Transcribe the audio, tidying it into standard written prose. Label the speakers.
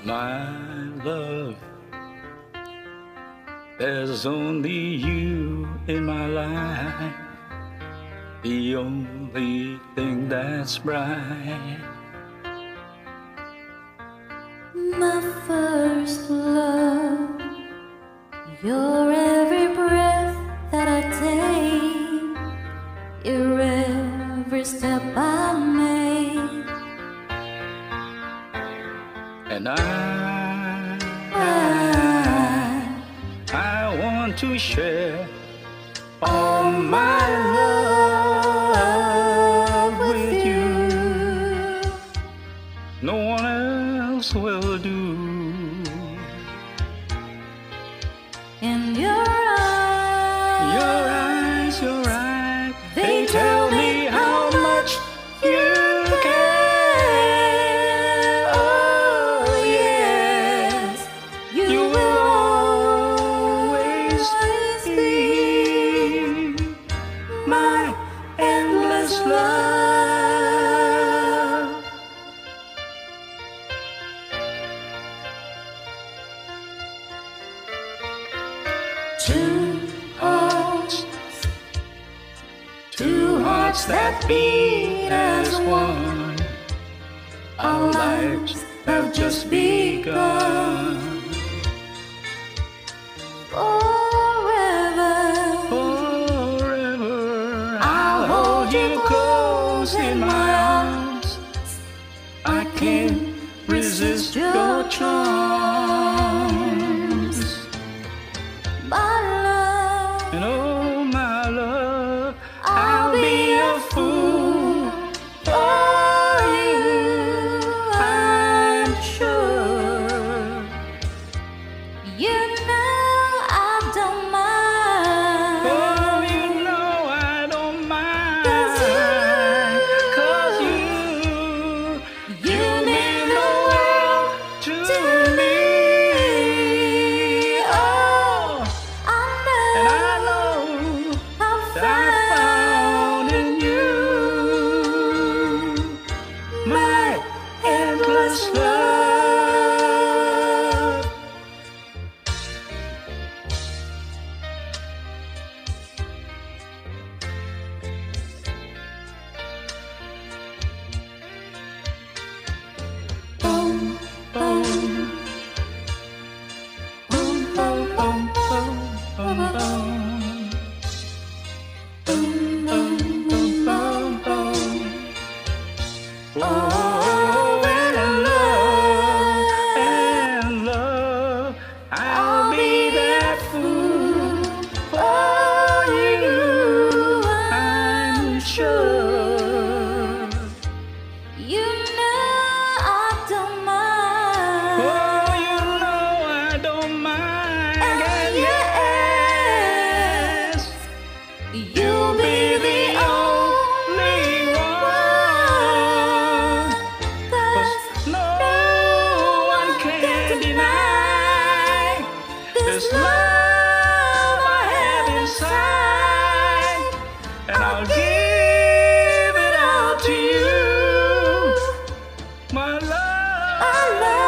Speaker 1: My love, there's only you in my life, the only thing that's bright.
Speaker 2: My first love, your every breath that I take, your every step I make.
Speaker 1: And I want to share all my love with you. No one else will do.
Speaker 2: In your eyes,
Speaker 1: they tell me how much you care. Oh yes, you will always be my endless love. Two hearts that beat as one. Our lives have just begun. Forever, I'll hold you close in my arms. I can't resist your charms.
Speaker 2: my love,
Speaker 1: And oh, my love, I'll be a fool for you, I'm sure.
Speaker 2: you know I don't mind.
Speaker 1: Oh, you know I don't mind. 'Cause you mean the world to me. Oh, and I know that I found in you my endless love. Boom, boom, boom, boom, boom, boom, boom, boom. Boom, boom, boom, boom, boom. Oh, and love, I'll be that fool for you, I'm sure.
Speaker 2: You know I don't mind.
Speaker 1: Oh, you know I don't mind. And yes, you'll be the only one. 'Cause no one can deny this love I have inside, and I'll give it all to you, my love.